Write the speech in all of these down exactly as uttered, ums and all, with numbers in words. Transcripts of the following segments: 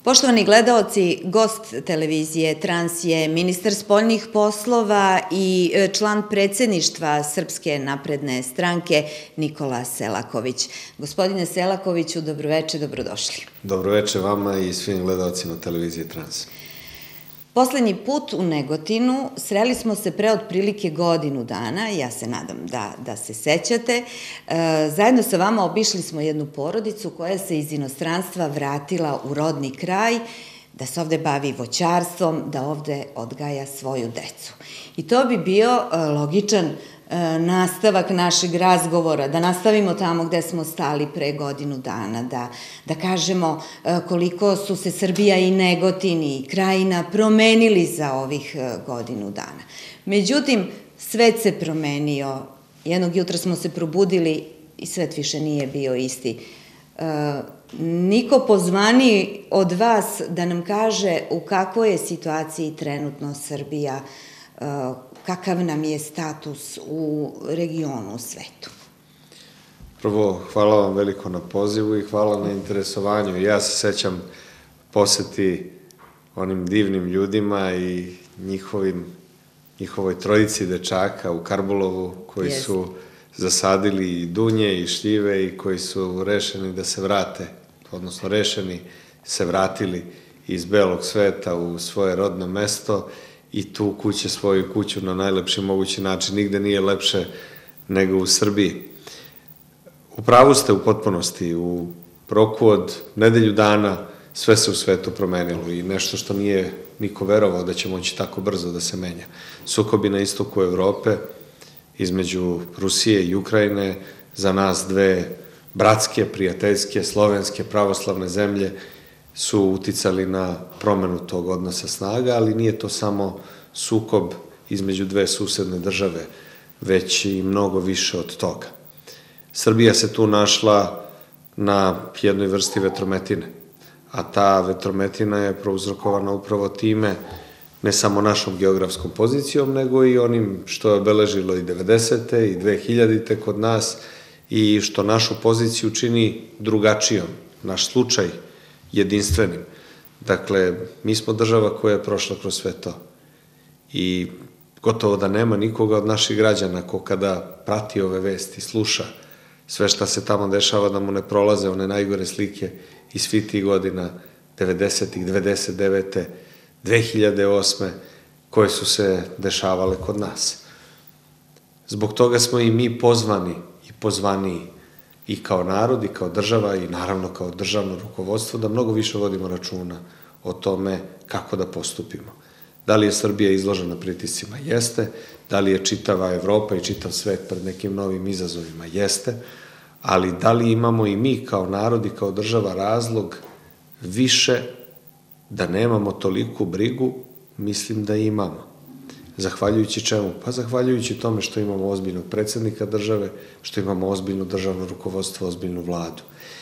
Poštovani gledaoci, gost televizije Trans je ministar spoljnih poslova i član predsjedništva Srpske napredne stranke Nikola Selaković. Gospodine Selakoviću, dobroveče, dobrodošli. Dobroveče vama i svim gledaocima televizije Trans. Poslednji put u Negotinu sreli smo se pre otprilike godinu dana, ja se nadam da, da se sećate. E, zajedno sa vama obišli smo jednu porodicu koja se iz inostranstva vratila u rodni kraj, da se ovde bavi voćarstvom, da ovde odgaja svoju decu. I to bi bio e, logičan e, nastavak našeg razgovora, da nastavimo tamo gde smo stali pre godinu dana, da, da kažemo e, koliko su se Srbija i Negotin i Krajina promenili za ovih e, godinu dana. Međutim, svet se promenio. Jednog jutra smo se probudili i svet više nije bio isti. E, niko pozvaniji od vas da nam kaže u kakvoj je situaciji trenutno Srbija, e, kakav nam je status u regionu, u svetu. Prvo, hvala vam veliko na pozivu i hvala na interesovanju. Ja se sećam poseti onim divnim ljudima i njihovim, njihovoj trojici dečaka u Karbulovu, koji yes. su zasadili i dunje i šljive i koji su rešeni da se vrate, odnosno rešeni se vratili iz belog sveta u svoje rodno mesto i tu kuće svoju kuću na najlepši mogući način. Nigde nije lepše nego u Srbiji. U pravu ste u potpunosti. U roku od nedelju dana sve se u svetu promenilo i nešto što nije niko verovao da će moći tako brzo da se menja. Sukobi na istoku Evrope između Rusije i Ukrajine, za nas dve bratske, prijateljske, slovenske, pravoslavne zemlje, su uticali na promenu tog odnosa snaga, ali nije to samo sukob između dve susedne države, već i mnogo više od toga. Srbija se tu našla na jednoj vrsti vetrometine, a ta vetrometina je prouzrokovana upravo time, ne samo našom geografskom pozicijom, nego i onim što je obeležilo i devedesete i dve hiljadite kod nas i što našu poziciju čini drugačijom, naš slučaj jedinstvenim. Dakle, mi smo država koja je prošla kroz sve to. I gotovo da nema nikoga od naših građana ko kada prati ove vesti, sluša sve šta se tamo dešava, da mu ne prolaze one najgore slike iz svih tih godina, devedesetih, devedeset devete, dve hiljade osme, koje su se dešavale kod nas. Zbog toga smo i mi pozvani i pozvaniji i kao narod i kao država i naravno kao državno rukovodstvo da mnogo više vodimo računa o tome kako da postupimo. Da li je Srbija izložena pritiscima? Jeste. Da li je čitava Evropa i čitav svet pred nekim novim izazovima? Jeste. Ali da li imamo i mi kao narod i kao država razlog više da nemamo toliku brigu? Mislim da imamo. Zahvaljujući čemu? Pa zahvaljujući tome što imamo ozbiljnog predsjednika države, što imamo ozbiljno državno rukovodstvo, ozbiljnu vladu.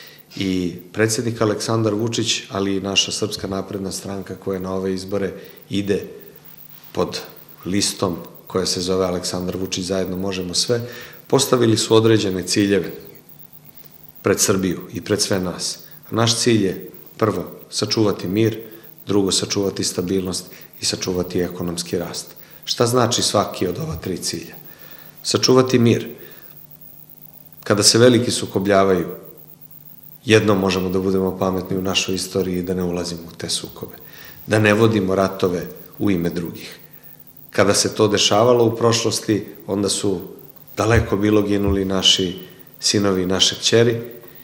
I predsjednik Aleksandar Vučić, ali i naša Srpska napredna stranka koja na ove izbore ide pod listom koja se zove Aleksandar Vučić zajedno možemo sve, postavili su određene ciljeve pred Srbiju i pred sve nas. Naš cilj je prvo sačuvati mir, drugo sačuvati stabilnost i sačuvati ekonomski rast. Šta znači svaki od ova tri cilja? Sačuvati mir. Kada se veliki sukobljavaju, jedno možemo da budemo pametni u našoj istoriji i da ne ulazimo u te sukobe. Da ne vodimo ratove u ime drugih. Kada se to dešavalo u prošlosti, onda su daleko bilo ginuli naši sinovi i naše kćeri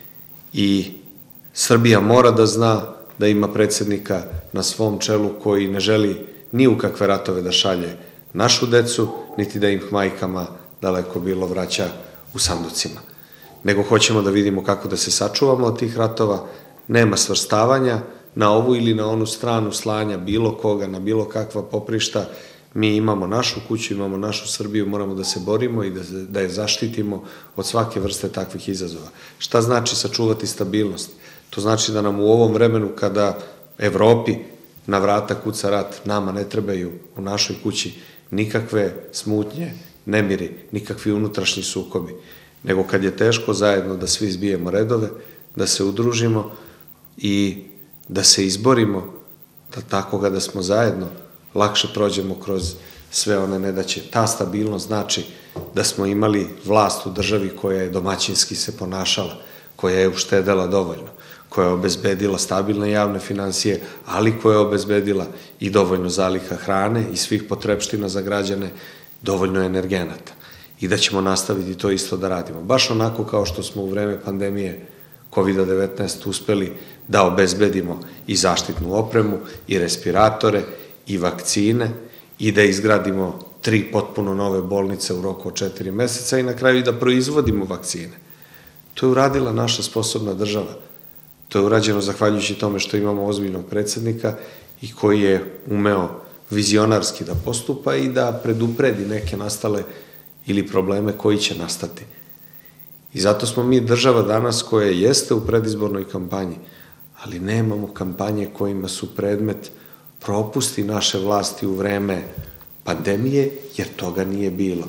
i Srbija mora da zna da ima predsjednika na svom čelu koji ne želi ni u kakve ratove da šalje našu decu, niti da im majkama daleko bilo vraća u sanducima. Nego hoćemo da vidimo kako da se sačuvamo od tih ratova, nema svrstavanja na ovu ili na onu stranu slanja bilo koga, na bilo kakva poprišta. Mi imamo našu kuću, imamo našu Srbiju, moramo da se borimo i da, da je zaštitimo od svake vrste takvih izazova. Šta znači sačuvati stabilnost? To znači da nam u ovom vremenu kada Evropi na vrata kuca rat, nama ne trebaju u našoj kući nikakve smutnje, nemiri, nikakvi unutrašnji sukobi, nego kad je teško zajedno da svi zbijemo redove, da se udružimo i da se izborimo, da tako ga da smo zajedno, lakše prođemo kroz sve one nedaće. Ta stabilnost znači da smo imali vlast u državi koja je domaćinski se ponašala, koja je uštedela dovoljno, koja je obezbedila stabilne javne finansije, ali koja je obezbedila i dovoljno zaliha hrane i svih potrebština za građane, dovoljno energenata. I da ćemo nastaviti to isto da radimo. Baš onako kao što smo u vreme pandemije kovid devetnaest uspeli da obezbedimo i zaštitnu opremu, i respiratore, i vakcine, i da izgradimo tri potpuno nove bolnice u roku od četiri meseca i na kraju i da proizvodimo vakcine. To je uradila naša sposobna država. To je urađeno zahvaljujući tome što imamo ozbiljnog predsednika i koji je umeo vizionarski da postupa i da predupredi neke nastale ili probleme koji će nastati. I zato smo mi država danas koja jeste u predizbornoj kampanji, ali nemamo kampanje kojima su predmet propusti naše vlasti u vreme pandemije, jer toga nije bilo.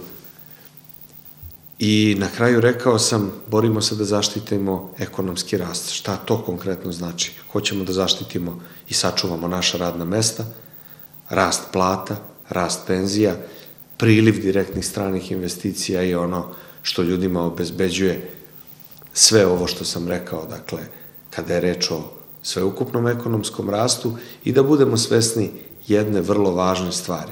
I na kraju rekao sam, borimo se da zaštitimo ekonomski rast. Šta to konkretno znači? Hoćemo da zaštitimo i sačuvamo naša radna mesta, rast plata, rast penzija, priliv direktnih stranih investicija i ono što ljudima obezbeđuje sve ovo što sam rekao, dakle, kada je reč o sveukupnom ekonomskom rastu i da budemo svesni jedne vrlo važne stvari.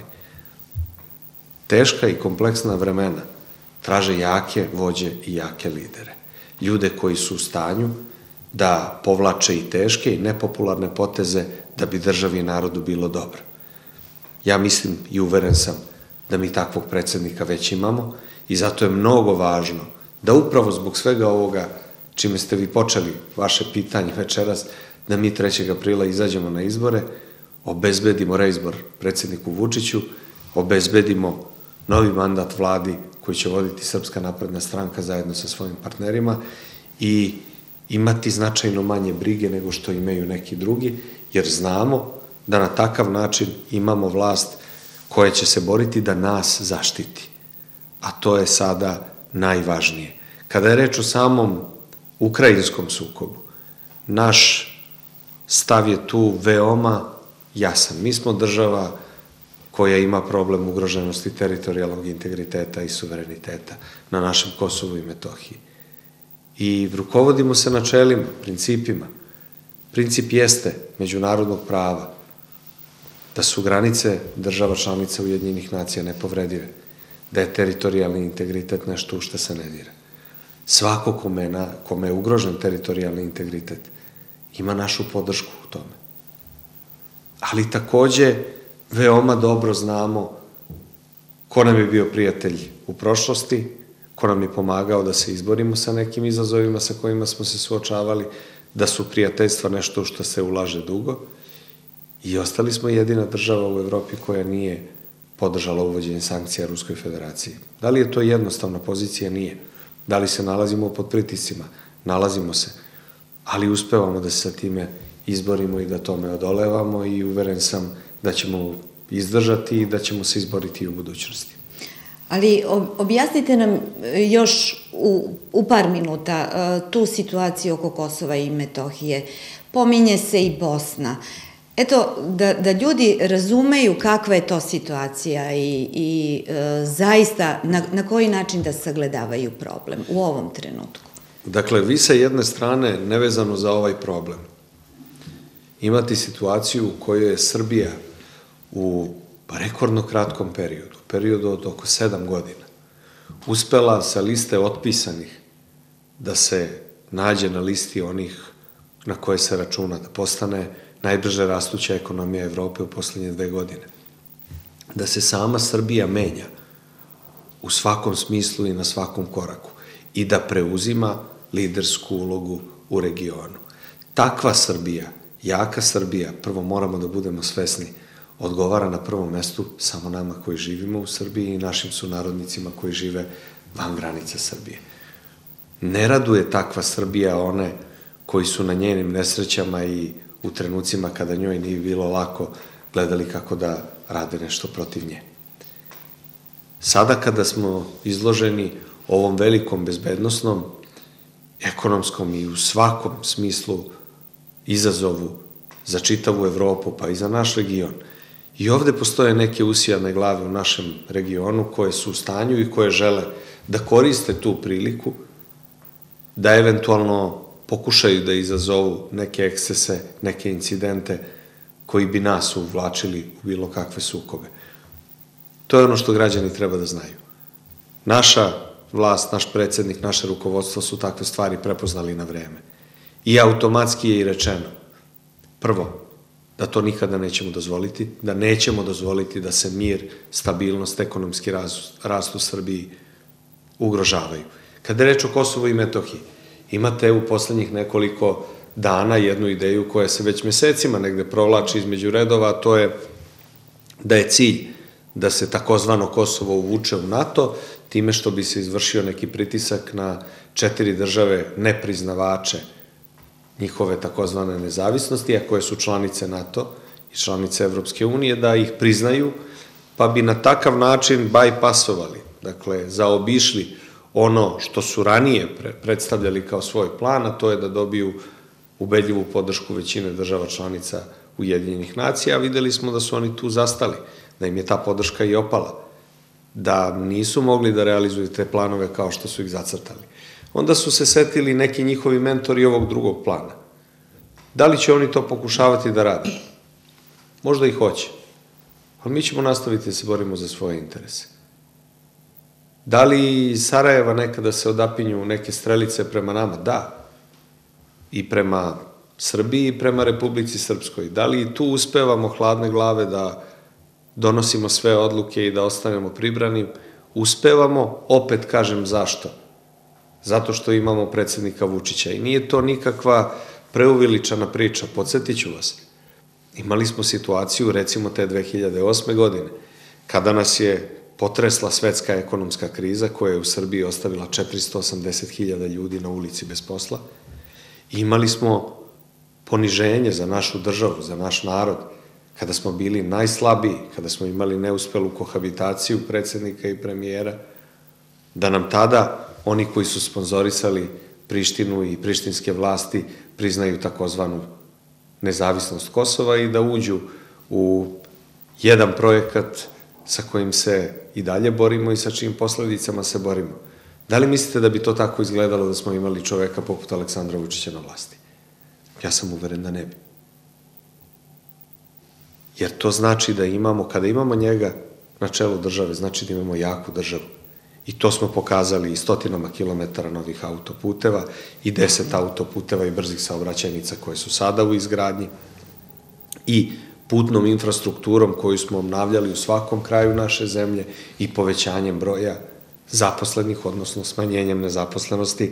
Teška i kompleksna vremena traže jake vođe i jake lidere. Ljude koji su u stanju da povlače i teške i nepopularne poteze da bi državi i narodu bilo dobro. Ja mislim i uveren sam da mi takvog predsednika već imamo i zato je mnogo važno da upravo zbog svega ovoga čime ste vi počeli vaše pitanje večeras, da mi trećeg aprila izađemo na izbore, obezbedimo reizbor predsedniku Vučiću, obezbedimo novi mandat vladi koji će voditi Srpska napredna stranka zajedno sa svojim partnerima i imati značajno manje brige nego što imaju neki drugi, jer znamo da na takav način imamo vlast koja će se boriti da nas zaštiti. A to je sada najvažnije. Kada je reč o samom ukrajinskom sukobu, naš stav je tu veoma jasan. Mi smo država koja ima problem ugroženosti teritorijalnog integriteta i suvereniteta na našem Kosovu i Metohiji. I rukovodimo se načelima, principima. Princip jeste međunarodnog prava, da su granice država članica Ujedinjenih nacija nepovredive, da je teritorijalni integritet nešto u što se ne dira. Svako kome je, na, kome je ugrožen teritorijalni integritet ima našu podršku u tome. Ali takođe veoma dobro znamo ko nam je bio prijatelj u prošlosti, ko nam je pomagao da se izborimo sa nekim izazovima sa kojima smo se suočavali, da su prijateljstva nešto u što se ulaže dugo i ostali smo jedina država u Evropi koja nije podržala uvođenje sankcija Ruskoj federaciji. Da li je to jednostavna pozicija? Nije. Da li se nalazimo pod pritiscima? Nalazimo se. Ali uspevamo da se sa time izborimo i da tome odolevamo i uveren sam da ćemo izdržati i da ćemo se izboriti i u budućnosti. Ali objasnite nam još u, u par minuta tu situaciju oko Kosova i Metohije. Pominje se i Bosna. Eto, da, da ljudi razumeju kakva je to situacija i, i e, zaista na, na koji način da sagledavaju problem u ovom trenutku. Dakle, vi sa jedne strane, nevezano za ovaj problem, imate situaciju u kojoj je Srbija u rekordno kratkom periodu, periodu od oko sedam godina, uspela sa liste otpisanih da se nađe na listi onih na koje se računa, da postane najbrže rastuća ekonomija Evrope u poslednje dve godine. Da se sama Srbija menja u svakom smislu i na svakom koraku i da preuzima lidersku ulogu u regionu. Takva Srbija, jaka Srbija, prvo moramo da budemo svesni, odgovara na prvom mestu samo nama koji živimo u Srbiji i našim sunarodnicima koji žive van granica Srbije. Ne raduje takva Srbija one koji su na njenim nesrećama i u trenucima kada njoj nije bilo lako gledali kako da rade nešto protiv nje. Sada kada smo izloženi ovom velikom bezbednosnom, ekonomskom i u svakom smislu izazovu za čitavu Evropu, pa i za naš region. I ovde postoje neke usijane glave u našem regionu koje su u stanju i koje žele da koriste tu priliku, da eventualno pokušaju da izazovu neke ekscese, neke incidente koji bi nas uvlačili u bilo kakve sukobe. To je ono što građani treba da znaju. Naša vlast, naš predsednik, naše rukovodstvo su takve stvari prepoznali na vreme. I automatski je i rečeno, prvo, da to nikada nećemo dozvoliti, da nećemo dozvoliti da se mir, stabilnost, ekonomski rast u Srbiji ugrožavaju. Kada je reč o Kosovu i Metohiji, imate u poslednjih nekoliko dana jednu ideju koja se već mesecima negde provlači između redova, a to je da je cilj da se takozvano Kosovo uvuče u NATO, time što bi se izvršio neki pritisak na četiri države nepriznavače njihove takozvane nezavisnosti, a koje su članice NATO i članice Evropske unije, da ih priznaju, pa bi na takav način bajpasovali, dakle, zaobišli ono što su ranije predstavljali kao svoj plan, a to je da dobiju ubedljivu podršku većine država članica Ujedinjenih nacija, a videli smo da su oni tu zastali, da im je ta podrška i opala, da nisu mogli da realizuju te planove kao što su ih zacrtali. Onda su se setili neki njihovi mentori ovog drugog plana. Da li će oni to pokušavati da rade? Možda i hoće, ali mi ćemo nastaviti da se borimo za svoje interese. Da li iz Sarajeva nekada se odapinju neke strelice prema nama? Da. I prema Srbiji i prema Republici Srpskoj. Da li tu uspevamo hladne glave da donosimo sve odluke i da ostanemo pribrani? Uspevamo, opet kažem zašto. Zato što imamo predsednika Vučića. I nije to nikakva preuveličana priča. Podsjetit ću vas. Imali smo situaciju, recimo te dve hiljade osme godine, kada nas je potresla svetska ekonomska kriza koja je u Srbiji ostavila četiristo osamdeset hiljada ljudi na ulici bez posla. Imali smo poniženje za našu državu, za naš narod, kada smo bili najslabiji, kada smo imali neuspelu kohabitaciju predsednika i premijera, da nam tada oni koji su sponzorisali Prištinu i prištinske vlasti priznaju takozvanu nezavisnost Kosova i da uđu u jedan projekat sa kojim se i dalje borimo i sa čijim posledicama se borimo. Da li mislite da bi to tako izgledalo da smo imali čoveka poput Aleksandra Vučića na vlasti? Ja sam uveren da ne bi. Jer to znači da imamo, kada imamo njega na čelu države, znači da imamo jaku državu. I to smo pokazali i stotinama kilometara novih autoputeva i deset autoputeva i brzih saobraćajnica koje su sada u izgradnji i putnom infrastrukturom koju smo obnavljali u svakom kraju naše zemlje i povećanjem broja zaposlenih, odnosno smanjenjem nezaposlenosti,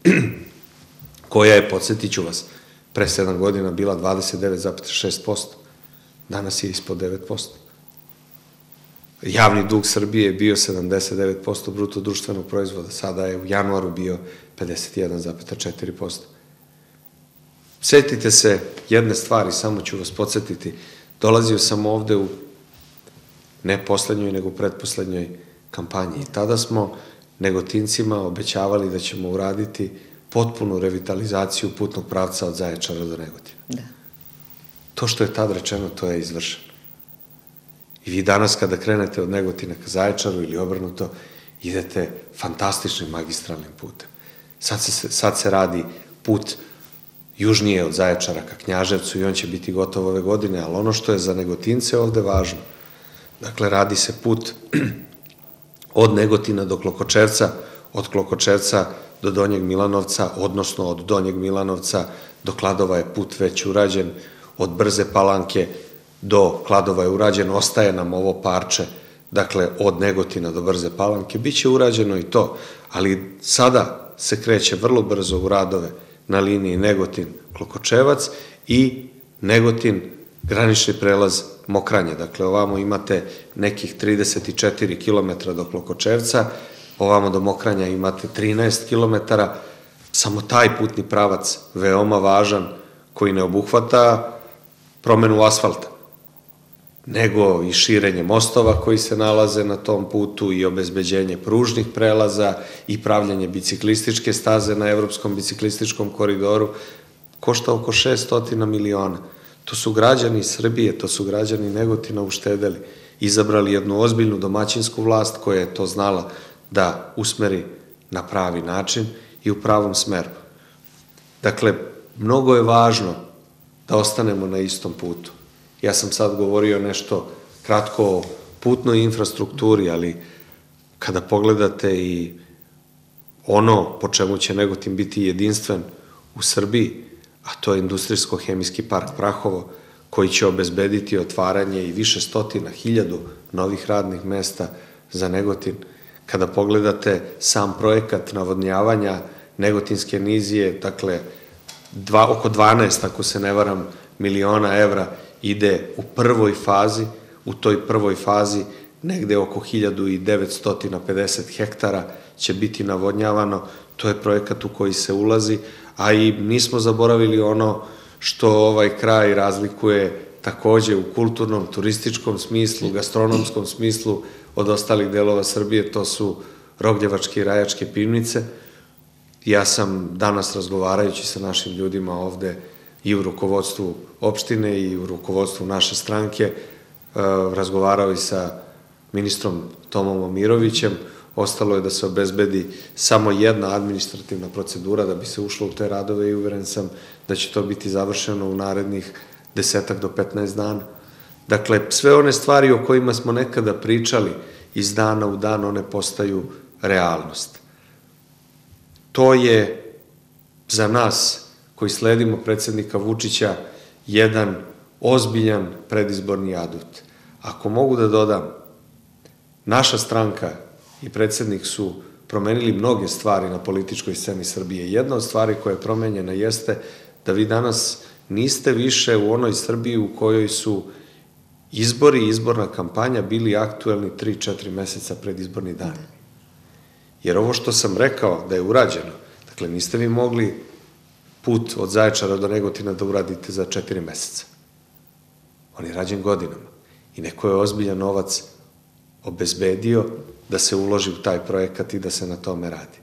koja je, podsjetit ću vas, pre sedam godina bila dvadeset devet zarez šest posto. Danas je ispod devet posto. Javni dug Srbije je bio sedamdeset devet posto bruto društvenog proizvoda, sada je u januaru bio pedeset jedan zarez četiri posto. Setite se jedne stvari, samo ću vas podsjetiti. Dolazio sam ovde u ne poslednjoj, nego pretposlednjoj kampanji. I tada smo Negotincima obećavali da ćemo uraditi potpunu revitalizaciju putnog pravca od Zaječara do Negotina. Da. To što je tad rečeno, to je izvršeno. I vi danas kada krenete od Negotina ka Zaječaru ili obrnuto, idete fantastičnim magistralnim putem. Sad se, sad se radi put južnije od Zaječara ka Knjaževcu i on će biti gotov ove godine, ali ono što je za Negotince ovde važno, dakle, radi se put od Negotina do Klokočevca, od Klokočevca do Donjeg Milanovca, odnosno od Donjeg Milanovca do Kladova je put već urađen, od Brze Palanke do Kladova je urađen, ostaje nam ovo parče, dakle, od Negotina do Brze Palanke, bit će urađeno i to, ali sada se kreće vrlo brzo u radove na liniji Negotin-Klokočevac i Negotin-granični prelaz Mokranje. Dakle, ovamo imate nekih trideset četiri kilometra do Klokočevca, ovamo do Mokranja imate trinaest kilometara, samo taj putni pravac veoma važan koji ne obuhvata promenu asfalta, nego i širenje mostova koji se nalaze na tom putu i obezbeđenje pružnih prelaza i pravljanje biciklističke staze na Evropskom biciklističkom koridoru, košta oko šest stotina miliona. To su građani Srbije, to su građani Negotina uštedeli. Izabrali jednu ozbiljnu domaćinsku vlast koja je to znala da usmeri na pravi način i u pravom smeru. Dakle, mnogo je važno da ostanemo na istom putu. Ja sam sad govorio nešto kratko o putnoj infrastrukturi, ali kada pogledate i ono po čemu će Negotin biti jedinstven u Srbiji, a to je industrijsko-hemijski park Prahovo, koji će obezbediti otvaranje i više stotina, hiljadu novih radnih mesta za Negotin. Kada pogledate sam projekat navodnjavanja Negotinske nizije, dakle, dva, oko dvanaest, ako se ne varam, miliona evra ide u prvoj fazi, u toj prvoj fazi negde oko hiljadu devetsto pedeset hektara će biti navodnjavano, to je projekat u koji se ulazi, a i nismo zaboravili ono što ovaj kraj razlikuje takođe u kulturnom, turističkom smislu, gastronomskom smislu od ostalih delova Srbije, to su Rogljevačke i Rajačke pivnice. Ja sam danas razgovarajući sa našim ljudima ovde i u rukovodstvu opštine i u rukovodstvu naše stranke, razgovarao i sa ministrom Tomom Momirovićem. Ostalo je da se obezbedi samo jedna administrativna procedura da bi se ušlo u te radove i uveren sam da će to biti završeno u narednih desetak do petnaest dana. Dakle, sve one stvari o kojima smo nekada pričali iz dana u dan, one postaju realnost. To je za nas koji sledimo predsednika Vučića jedan ozbiljan predizborni adut. Ako mogu da dodam, naša stranka i predsednik su promenili mnoge stvari na političkoj sceni Srbije. Jedna od stvari koja je promenjena jeste da vi danas niste više u onoj Srbiji u kojoj su izbori i izborna kampanja bili aktuelni tri četiri meseca pred izborni dan. Jer ovo što sam rekao da je urađeno, dakle, niste vi mogli put od Zaječara do Negotina da uradite za četiri meseca. On je rađen godinama i neko je ozbiljan novac obezbedio da se uloži u taj projekat i da se na tome radi.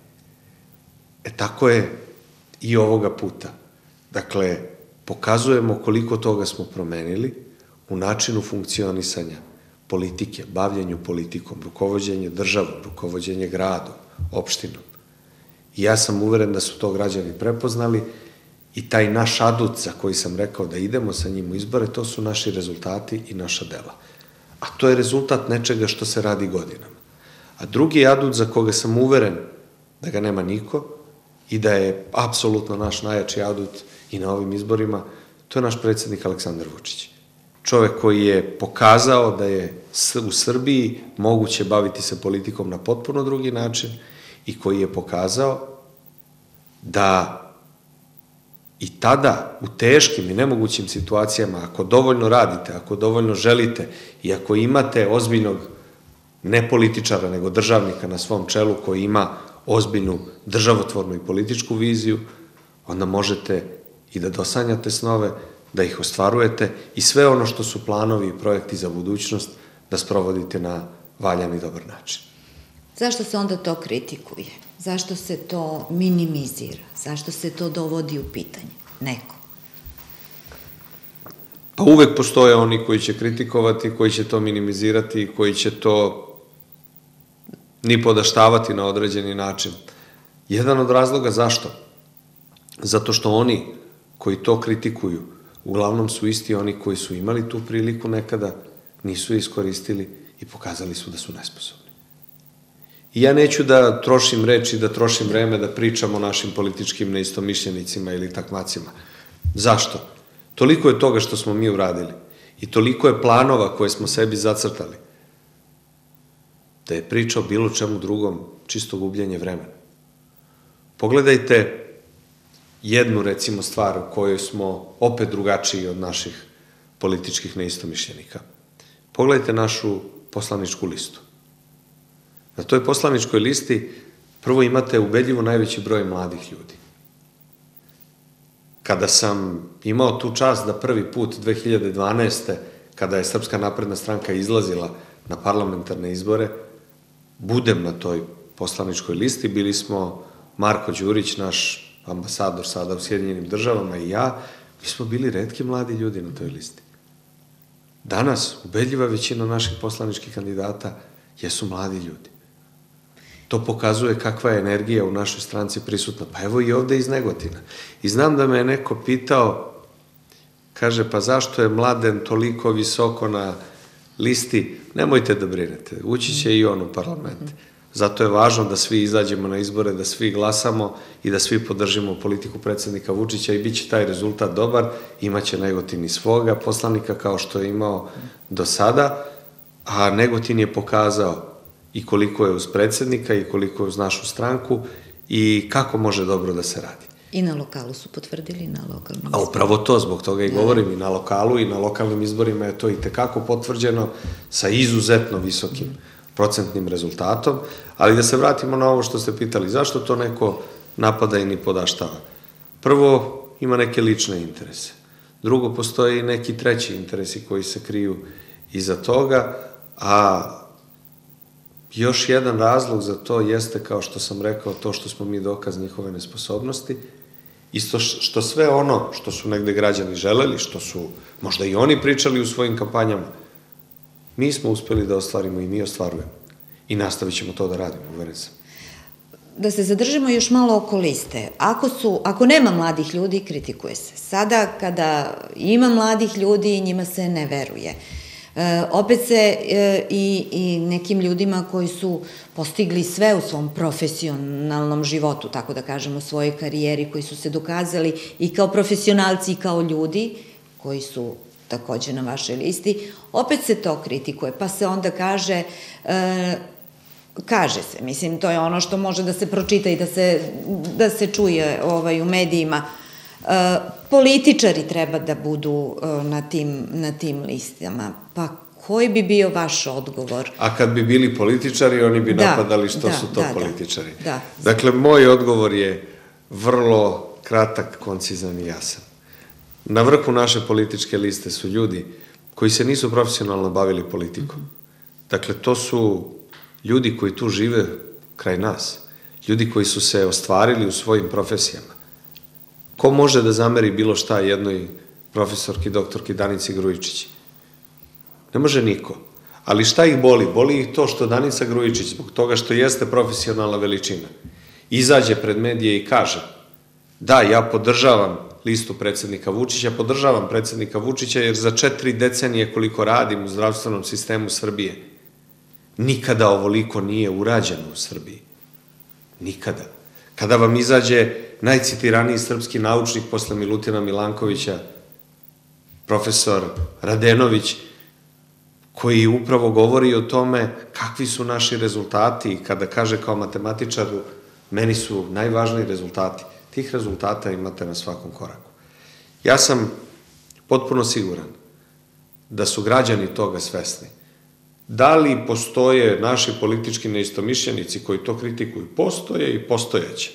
E tako je i ovoga puta. Dakle, pokazujemo koliko toga smo promenili u načinu funkcionisanja politike, bavljenju politikom, rukovođenje državom, rukovođenje gradom, opštinom. I ja sam uveren da su to građani prepoznali i taj naš adut za koji sam rekao da idemo sa njim u izbore, to su naši rezultati i naša dela. A to je rezultat nečega što se radi godinama. A drugi adut za koga sam uveren da ga nema niko i da je apsolutno naš najjači adut i na ovim izborima, to je naš predsednik Aleksandar Vučić. Čovek koji je pokazao da je u Srbiji moguće baviti se politikom na potpuno drugi način i koji je pokazao da i tada u teškim i nemogućim situacijama, ako dovoljno radite, ako dovoljno želite i ako imate ozbiljnog ne političara, nego državnika na svom čelu koji ima ozbiljnu državotvornu i političku viziju, onda možete i da dosanjate snove, da ih ostvarujete i sve ono što su planovi i projekti za budućnost da sprovodite na valjan i dobar način. Zašto se onda to kritikuje? Zašto se to minimizira? Zašto se to dovodi u pitanje? Neko. Pa uvek postoje oni koji će kritikovati, koji će to minimizirati, koji će to ni podaštavati na određeni način. Jedan od razloga zašto? Zato što oni koji to kritikuju uglavnom su isti oni koji su imali tu priliku nekada, nisu je iskoristili i pokazali su da su nesposobni. I ja neću da trošim reči, da trošim vreme da pričam o našim političkim neistomišljenicima ili takmacima. Zašto? Toliko je toga što smo mi uradili i toliko je planova koje smo sebi zacrtali da je priča o bilo čemu drugom čisto gubljenje vremena. Pogledajte jednu, recimo, stvar u kojoj smo opet drugačiji od naših političkih neistomišljenika. Pogledajte našu poslaničku listu. Na toj poslaničkoj listi prvo imate ubedljivo najveći broj mladih ljudi. Kada sam imao tu čast da prvi put dve hiljade dvanaeste. kada je Srpska napredna stranka izlazila na parlamentarne izbore, budem na toj poslaničkoj listi, bili smo Marko Đurić, naš ambasador sada u Sjedinjenim državama i ja, Mi smo bili retki mladi ljudi na toj listi. Danas, ubedljiva većina naših poslaničkih kandidata jesu mladi ljudi. To pokazuje kakva je energija u našoj stranci prisutna. Pa evo i ovde iz Negotina. I znam da me je neko pitao, kaže, pa zašto je Mladen toliko visoko na listi? Nemojte da brinete, ući će i on u parlament. Zato je važno da svi izađemo na izbore, da svi glasamo i da svi podržimo politiku predsednika Vučića i bit će taj rezultat dobar, imaće Negotin i svoga poslanika kao što je imao do sada, a Negotin je pokazao i koliko je uz predsednika i koliko je uz našu stranku i kako može dobro da se radi. I na lokalu su potvrdili, na lokalnim izborima. A upravo to, zbog toga i govorim, i na lokalu i na lokalnim izborima je to i tekako potvrđeno sa izuzetno visokim procentnim rezultatom, ali da se vratimo na ovo što ste pitali, zašto to neko napada i ni podaštava? Prvo, ima neke lične interese. Drugo, postoje i neki treći interesi koji se kriju iza toga, a još jedan razlog za to jeste, kao što sam rekao, to što smo mi dokaz njihove nesposobnosti, isto što sve ono što su negde građani želeli, što su možda i oni pričali u svojim kampanjama, mi smo uspeli da ostvarimo i mi ostvarujemo. I nastavit ćemo to da radimo, uveren sam. Da se zadržimo još malo oko liste. Ako su, ako nema mladih ljudi, kritikuje se. Sada, kada ima mladih ljudi, njima se ne veruje. E, opet se e, i, i nekim ljudima koji su postigli sve u svom profesionalnom životu, tako da kažem, u svojoj karijeri, koji su se dokazali i kao profesionalci i kao ljudi, koji su takođe na vašoj listi, opet se to kritikuje, pa se onda kaže, e, kaže se, mislim, to je ono što može da se pročita i da se, da se čuje ovaj, u medijima, e, političari treba da budu e, na, tim, na tim listama, pa koji bi bio vaš odgovor? A kad bi bili političari, oni bi da, napadali što da, su to da, političari. Da, da. Dakle, moj odgovor je vrlo kratak, koncizan i jasan. Na vrhu naše političke liste su ljudi koji se nisu profesionalno bavili politikom. Dakle, to su ljudi koji tu žive kraj nas. Ljudi koji su se ostvarili u svojim profesijama. Ko može da zameri bilo šta jednoj profesorki, doktorki Danici Grujičić? Ne može niko. Ali šta ih boli? Boli ih to što Danica Grujičić, zbog toga što jeste profesionalna veličina, izađe pred medije i kaže: da, ja podržavam listu predsednika Vučića, podržavam predsednika Vučića jer za četiri decenije koliko radim u zdravstvenom sistemu Srbije, nikada ovoliko nije urađeno u Srbiji. Nikada. Kada vam izađe najcitiraniji srpski naučnik posle Milutina Milankovića, profesor Radenović, koji upravo govori o tome kakvi su naši rezultati, kada kaže kao matematičaru, meni su najvažniji rezultati. Tih rezultata imate na svakom koraku. Ja sam potpuno siguran da su građani toga svesni. Da li postoje naši politički neistomišljenici koji to kritikuju? Postoje i postojeće.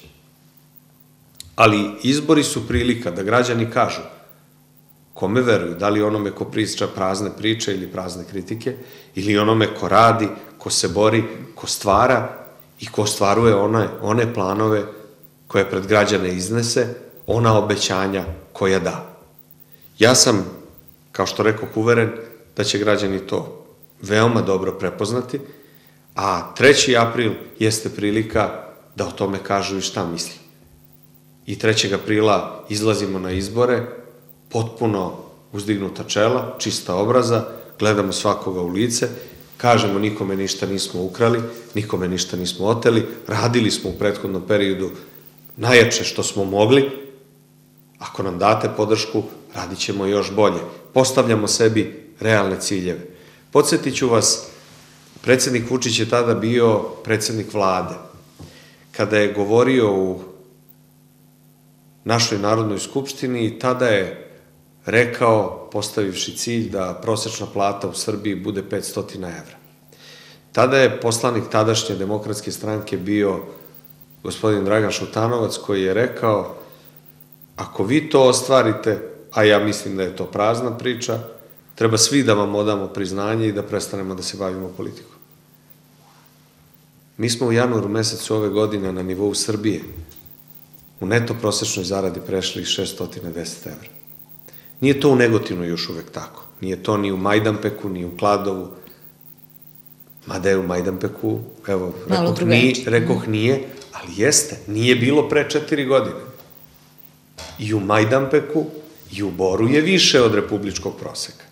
Ali izbori su prilika da građani kažu kome veruju, da li onome ko priča prazne priče ili prazne kritike, ili onome ko radi, ko se bori, ko stvara i ko stvaruje one, one planove koje pred građane iznese, ona obećanja koja da. Ja sam, kao što rekoh, uveren da će građani to veoma dobro prepoznati, a treći april jeste prilika da o tome kažu i šta misli. I trećeg aprila izlazimo na izbore, potpuno uzdignuta čela, čista obraza, gledamo svakoga u lice, kažemo nikome ništa nismo ukrali, nikome ništa nismo oteli, radili smo u prethodnom periodu najjače što smo mogli, ako nam date podršku, radit ćemo još bolje. Postavljamo sebi realne ciljeve. Podsjetit ću vas, predsednik Vučić je tada bio predsednik vlade. Kada je govorio u našoj Narodnoj skupštini, tada je rekao, postavivši cilj, da prosečna plata u Srbiji bude petsto evra. Tada je poslanik tadašnje Demokratske stranke bio gospodin Dragan Šutanovac, koji je rekao: ako vi to ostvarite, a ja mislim da je to prazna priča, treba svi da vam odamo priznanje i da prestanemo da se bavimo politikom. Mi smo u januaru mesecu ove godine na nivou Srbije u neto prosečnoj zaradi prešli šeststo deset evra. Nije to u Negotinu još uvek tako. Nije to ni u Majdanpeku, ni u Kladovu. Mada je u Majdanpeku, evo, rekoh, nije, rekoh nije, ali jeste. Nije bilo pre četiri godine. I u Majdanpeku i u Boru je više od republičkog proseka.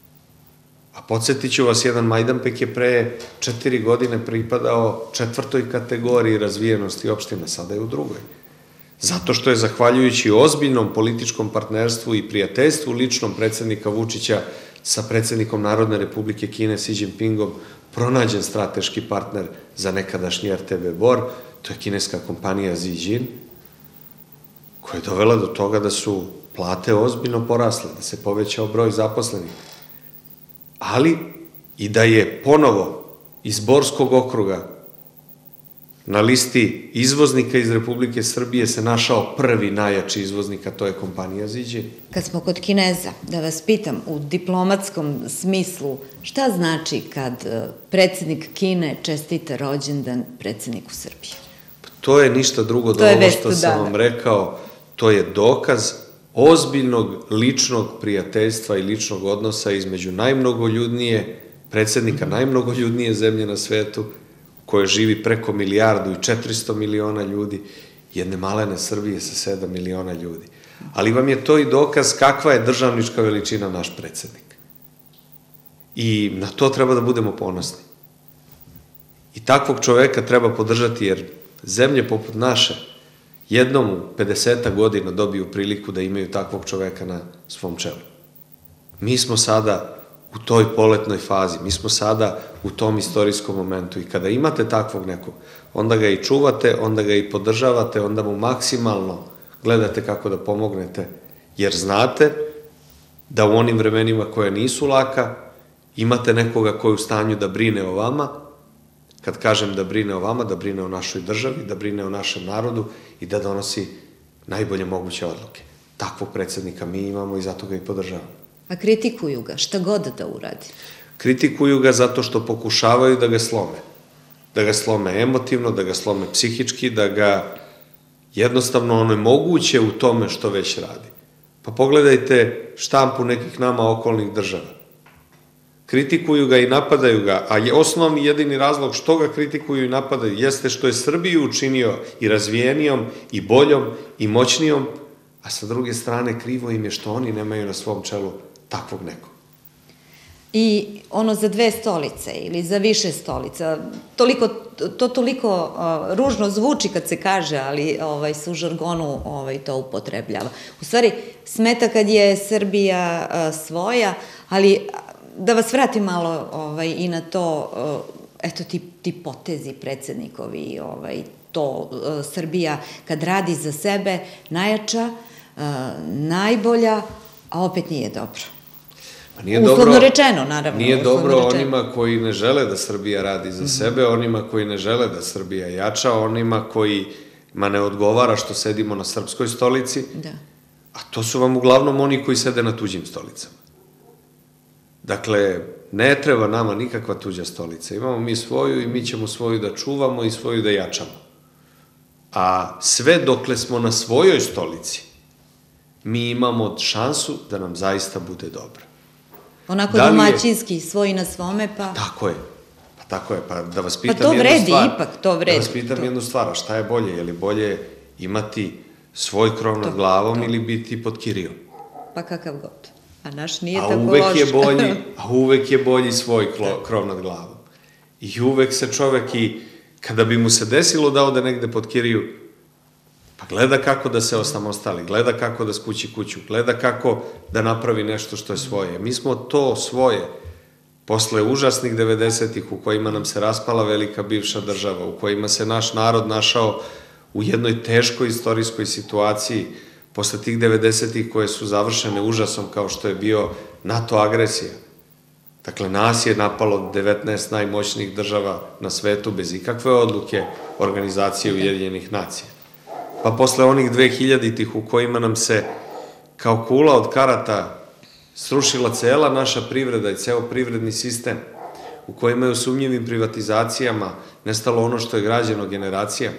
A podsjetit ću vas, jedan Majdanpek je pre četiri godine pripadao četvrtoj kategoriji razvijenosti opštine, sada je u drugoj. Zato što je, zahvaljujući ozbiljnom političkom partnerstvu i prijateljstvu ličnom predsednika Vučića sa predsednikom Narodne republike Kine Xi Jinpingom, pronađen strateški partner za nekadašnji er te ve Bor, to je kineska kompanija Zijin, koja je dovela do toga da su plate ozbiljno porasle, da se povećao broj zaposlenih. Ali i da je ponovo iz Borskog okruga na listi izvoznika iz Republike Srbije se našao prvi najjači izvoznik, a to je kompanija Zijin. Kad smo kod Kineza, da vas pitam, u diplomatskom smislu, šta znači kad predsednik Kine čestita rođendan predsedniku Srbije? To je ništa drugo do ovo što sam vam rekao, to je dokaz ozbiljnog ličnog prijateljstva i ličnog odnosa između najmnogoljudnije, predsednika najmnogoljudnije zemlje na svetu, koje živi preko milijardu i četiristo miliona ljudi, jedne malene Srbije sa sedam miliona ljudi. Ali vam je to i dokaz kakva je državnička veličina naš predsednik. I na to treba da budemo ponosni. I takvog čoveka treba podržati, jer zemlje poput naše jednom u pedesetak godina dobiju priliku da imaju takvog čoveka na svom čelu. Mi smo sada u toj poletnoj fazi, mi smo sada u tom istorijskom momentu i kada imate takvog nekog, onda ga i čuvate, onda ga i podržavate, onda mu maksimalno gledate kako da pomognete, jer znate da u onim vremenima koje nisu laka imate nekoga koji je u stanju da brine o vama. Kad kažem da brine o vama, da brine o našoj državi, da brine o našem narodu i da donosi najbolje moguće odluke. Takvog predsednika mi imamo i zato ga i podržavamo. A kritikuju ga, šta god da uradi? Kritikuju ga zato što pokušavaju da ga slome. Da ga slome emotivno, da ga slome psihički, da ga jednostavno onemoguće u tome što već radi. Pa pogledajte štampu nekih nama okolnih država. Kritikuju ga i napadaju ga, a je osnovni jedini razlog što ga kritikuju i napadaju jeste što je Srbiju učinio i razvijenijom, i boljom, i moćnijom, a sa druge strane krivo im je što oni nemaju na svom čelu takvog nekog. I ono za dve stolice ili za više stolica, toliko, to toliko uh, ružno zvuči kad se kaže, ali ovaj, su u žargonu ovaj, to upotrebljava. U stvari, smeta kad je Srbija uh, svoja, ali da vas vratim malo ovaj, i na to, uh, eto ti, ti potezi predsednikovi, ovaj, to uh, Srbija kad radi za sebe najjača, uh, najbolja, a opet nije dobro. Uslovno rečeno, naravno. Nije dobro onima koji ne žele da Srbija radi za sebe, onima koji ne žele da Srbija jača, onima kojima ne odgovara što sedimo na srpskoj stolici, a to su vam uglavnom oni koji sede na tuđim stolicama. Dakle, ne treba nama nikakva tuđa stolica. Imamo mi svoju i mi ćemo svoju da čuvamo i svoju da jačamo. A sve dokle smo na svojoj stolici, mi imamo šansu da nam zaista bude dobro. Onako domaćinski, svoji na svome, pa... Tako je. Pa tako je. Pa da vas pitam jednu stvar... Pa to vredi, ipak, to vredi. Da vas pitam jednu stvar, a šta je bolje? Je li bolje imati svoj krov nad glavom ili biti pod kirijom? Pa kakav god. A naš nije tako loš. A uvek je bolji svoj krov nad glavom. I uvek se čovek i, kada bi mu se desilo da ode negde pod kiriju, pa gleda kako da se osamostali, gleda kako da skući kuću, gleda kako da napravi nešto što je svoje. Mi smo to svoje, posle užasnih devedesetih u kojima nam se raspala velika bivša država, u kojima se naš narod našao u jednoj teškoj istorijskoj situaciji, posle tih devedesetih koje su završene užasom kao što je bio NATO agresija. Dakle, nas je napalo devetnaest najmoćnijih država na svetu bez ikakve odluke Organizacije Ujedinjenih nacija. Pa posle onih dvehiljaditih u kojima nam se kao kula od karata srušila cela naša privreda i ceo privredni sistem, u kojima je u sumnjivim privatizacijama nestalo ono što je građeno generacijama.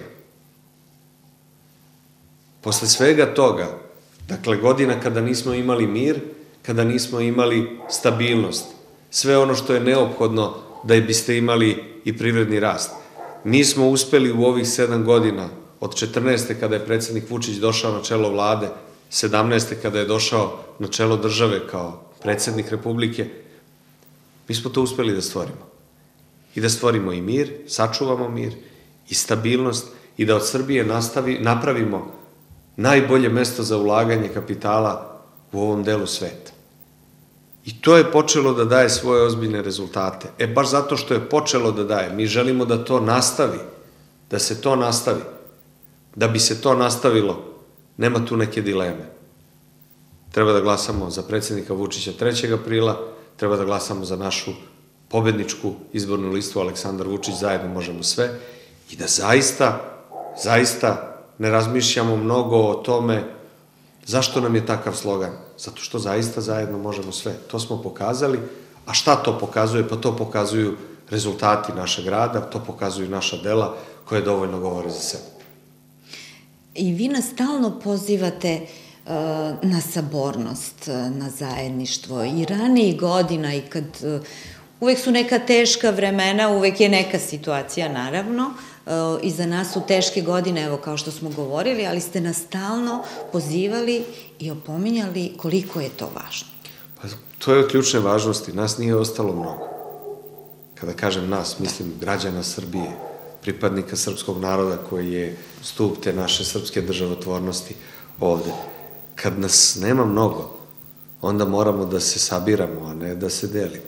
Posle svega toga, dakle godina kada nismo imali mir, kada nismo imali stabilnost, sve ono što je neophodno da biste imali i privredni rast. Nismo uspeli u ovih sedam godina, od četrnaeste kada je predsednik Vučić došao na čelo vlade, sedamnaeste kada je došao na čelo države kao predsednik Republike, mi smo to uspeli da stvorimo. I da stvorimo i mir, sačuvamo mir, i stabilnost, i da od Srbije nastavi, napravimo najbolje mesto za ulaganje kapitala u ovom delu sveta. I to je počelo da daje svoje ozbiljne rezultate. E, baš zato što je počelo da daje, mi želimo da to nastavi, da se to nastavi. Da bi se to nastavilo, nema tu neke dileme. Treba da glasamo za predsednika Vučića trećeg aprila, treba da glasamo za našu pobedničku izbornu listu Aleksandar Vučić, zajedno možemo sve, i da zaista, zaista ne razmišljamo mnogo o tome zašto nam je takav slogan. Zato što zaista zajedno možemo sve. To smo pokazali, a šta to pokazuje? Pa to pokazuju rezultati našeg rada, to pokazuju naša dela koje dovoljno govore za sebe. I vi nas stalno pozivate uh, na sabornost, na zajedništvo. I ranijih godina, i kad uh, uvek su neka teška vremena, uvek je neka situacija, naravno, uh, i za nas su teške godine, evo, kao što smo govorili, ali ste nas stalno pozivali i opominjali koliko je to važno. Pa to je od ključne važnosti. Nas nije ostalo mnogo. Kada kažem nas, mislim građana Srbije, pripadnika srpskog naroda koji je stup te naše srpske državotvornosti ovde. Kad nas nema mnogo, onda moramo da se sabiramo, a ne da se delimo.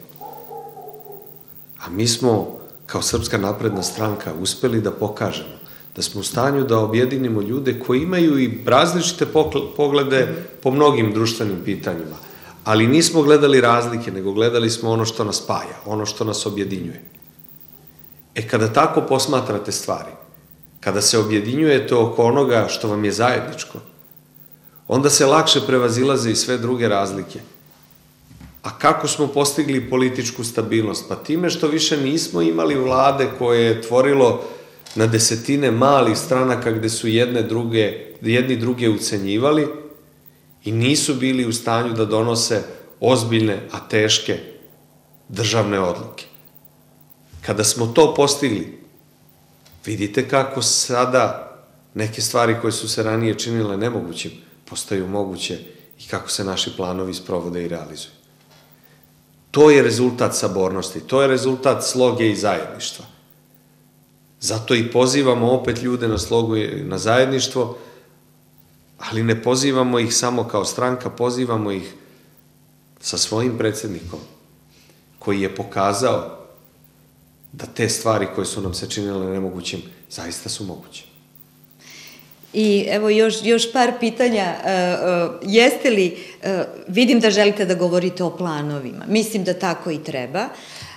A mi smo, kao Srpska napredna stranka, uspeli da pokažemo da smo u stanju da objedinimo ljude koji imaju i različite poglede po mnogim društvenim pitanjima, ali nismo gledali razlike, nego gledali smo ono što nas spaja, ono što nas objedinjuje. E, kada tako posmatrate stvari, kada se objedinjujete oko onoga što vam je zajedničko, onda se lakše prevazilaze i sve druge razlike. A kako smo postigli političku stabilnost? Pa time što više nismo imali vlade koje je tvorilo na desetine malih stranaka gde su jedne druge, jedni druge ucenjivali i nisu bili u stanju da donose ozbiljne, a teške državne odluke. Kada smo to postigli, vidite kako sada neke stvari koje su se ranije činile nemogućim postaju moguće i kako se naši planovi sprovode i realizuju. To je rezultat sabornosti, to je rezultat sloge i zajedništva. Zato i pozivamo opet ljude na slogu i na zajedništvo, ali ne pozivamo ih samo kao stranka, pozivamo ih sa svojim predsednikom, koji je pokazao da te stvari koje su nam se činile nemogućim, zaista su moguće. I evo još, još par pitanja. Jeste li, vidim da želite da govorite o planovima, mislim da tako i treba.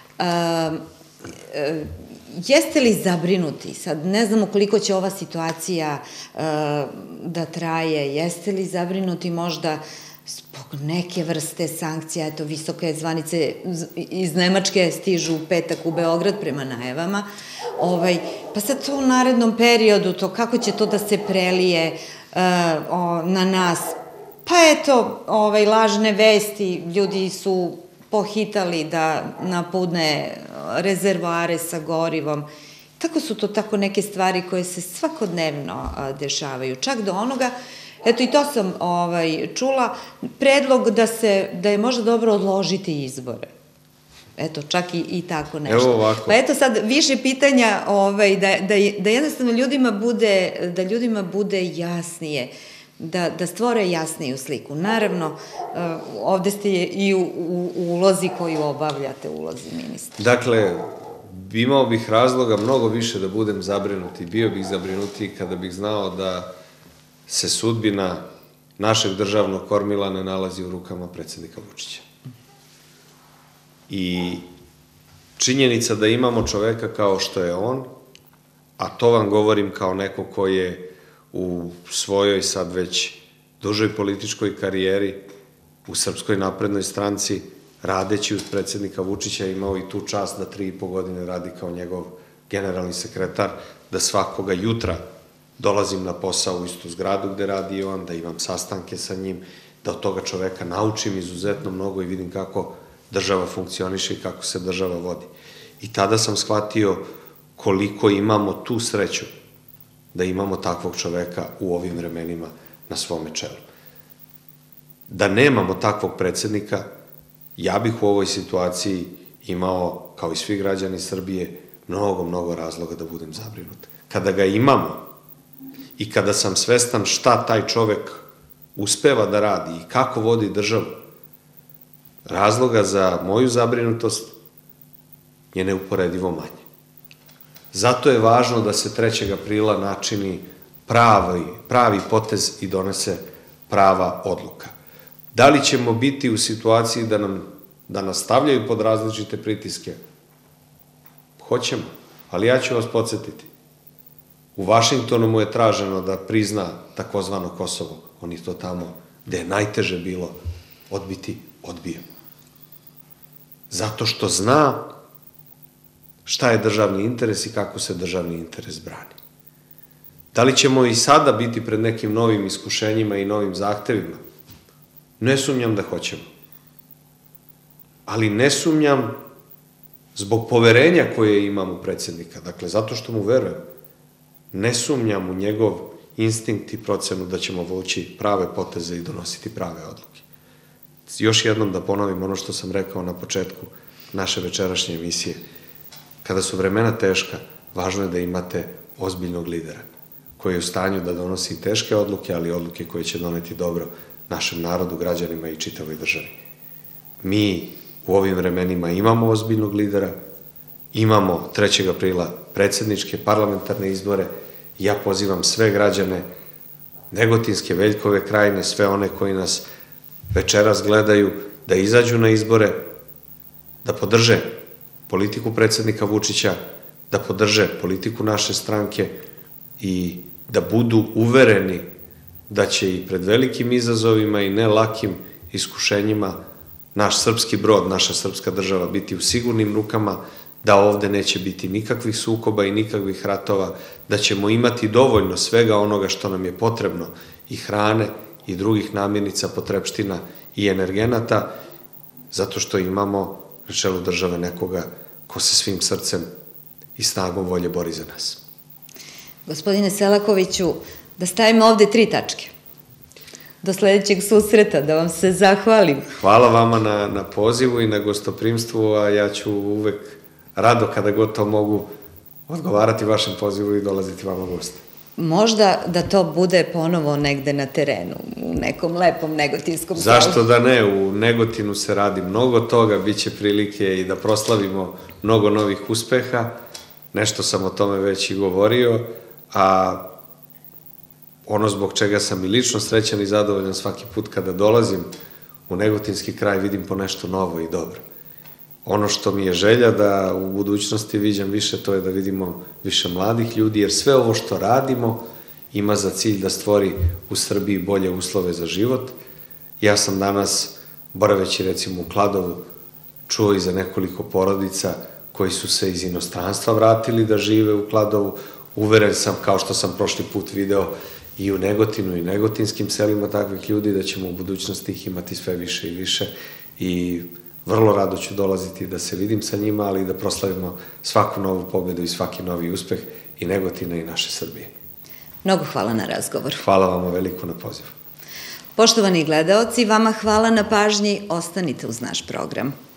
Jeste li zabrinuti, sad ne znamo koliko će ova situacija da traje, jeste li zabrinuti možda zbog neke vrste sankcija, eto, visoke zvanice iz Nemačke stižu u petak u Beograd prema najavama, ovaj, pa sad to u narednom periodu, to kako će to da se prelije uh, o, na nas, pa eto, ovaj, lažne vesti, ljudi su pohitali da napune rezervoare sa gorivom, tako su to tako neke stvari koje se svakodnevno uh, dešavaju, čak do onoga. Eto, i to sam ovaj, čula, predlog da, se, da je možda dobro odložiti izbore. Eto, čak i, i tako nešto. Evo ovako. Pa eto sad, više pitanja ovaj, da, da, da jednostavno ljudima bude, da ljudima bude jasnije, da, da stvore jasniju sliku. Naravno, ovde ste i u, u, u ulozi koju obavljate, u ulozi ministra. Dakle, imao bih razloga mnogo više da budem zabrinuti. Bio bih zabrinuti kada bih znao da se sudbina našeg državnog kormila ne nalazi u rukama predsednika Vučića. I činjenica da imamo čoveka kao što je on, a to vam govorim kao neko ko je u svojoj sad već dužoj političkoj karijeri u Srpskoj naprednoj stranci, radeći uz predsednika Vučića, imao i tu čast da tri i po godine radi kao njegov generalni sekretar, da svakoga jutra dolazim na posao u istu zgradu gde radi on, da imam sastanke sa njim, da od toga čoveka naučim izuzetno mnogo i vidim kako država funkcioniše i kako se država vodi. I tada sam shvatio koliko imamo tu sreću da imamo takvog čoveka u ovim vremenima na svome čelu. Da nemamo takvog predsednika, ja bih u ovoj situaciji imao, kao i svi građani Srbije, mnogo, mnogo razloga da budem zabrinut. Kada ga imamo i kada sam svestan šta taj čovek uspeva da radi i kako vodi državu, razloga za moju zabrinutost je neuporedivo manje. Zato je važno da se trećeg aprila načini pravi, pravi potez i donese prava odluka. Da li ćemo biti u situaciji da nam da nas stavljaju pod različite pritiske? Hoćemo, ali ja ću vas podsjetiti. U Vašingtonu mu je traženo da prizna takozvano Kosovo. On je to tamo gde je najteže bilo odbiti, odbio. Zato što zna šta je državni interes i kako se državni interes brani. Da li ćemo i sada biti pred nekim novim iskušenjima i novim zahtevima? Ne sumnjam da hoćemo. Ali ne sumnjam zbog poverenja koje imam u predsednika, dakle, zato što mu verujem. Ne sumnjam u njegov instinkt i procenu da ćemo vući prave poteze i donositi prave odluke. Još jednom da ponovim ono što sam rekao na početku naše večerašnje emisije. Kada su vremena teška, važno je da imate ozbiljnog lidera koji je u stanju da donosi teške odluke, ali odluke koje će doneti dobro našem narodu, građanima i čitavoj državi. Mi u ovim vremenima imamo ozbiljnog lidera, imamo trećeg aprila predsedničke parlamentarne izbore i ja pozivam sve građane Negotinske, Veljkove krajine, sve one koji nas večeras gledaju, da izađu na izbore, da podrže politiku predsednika Vučića, da podrže politiku naše stranke i da budu uvereni da će i pred velikim izazovima i ne lakim iskušenjima naš srpski brod, naša srpska država biti u sigurnim rukama, da ovde neće biti nikakvih sukoba i nikakvih ratova, da ćemo imati dovoljno svega onoga što nam je potrebno, i hrane i drugih namirnica, potrepština i energenata, zato što imamo na čelu države nekoga ko se svim srcem i snagom volje bori za nas. Gospodine Selakoviću, da stavimo ovde tri tačke. Do sledećeg susreta, da vam se zahvalim. Hvala vama na, na pozivu i na gostoprimstvu, a ja ću uvek rado kada god to mogu odgovarati vašem pozivu i dolaziti vama u goste. Možda da to bude ponovo negde na terenu, u nekom lepom negotinskom selu. Zašto da ne? U Negotinu se radi mnogo toga, bit će prilike i da proslavimo mnogo novih uspeha. Nešto sam o tome već i govorio, a ono zbog čega sam i lično srećan i zadovoljan svaki put kada dolazim u Negotinski kraj, vidim po nešto novo i dobro. Ono što mi je želja da u budućnosti viđam više, to je da vidimo više mladih ljudi, jer sve ovo što radimo ima za cilj da stvori u Srbiji bolje uslove za život. Ja sam danas, boraveći recimo u Kladovu, čuo i za nekoliko porodica koji su se iz inostranstva vratili da žive u Kladovu. Uveren sam, kao što sam prošli put video i u Negotinu i negotinskim selima takvih ljudi, da ćemo u budućnosti ih imati sve više i više i vrlo rado ću dolaziti da se vidim sa njima, ali i da proslavimo svaku novu pobedu i svaki novi uspeh i Negotina i naše Srbije. Mnogo hvala na razgovor. Hvala vama veliko na pozivu. Poštovani gledaoci, vama hvala na pažnji, ostanite uz naš program.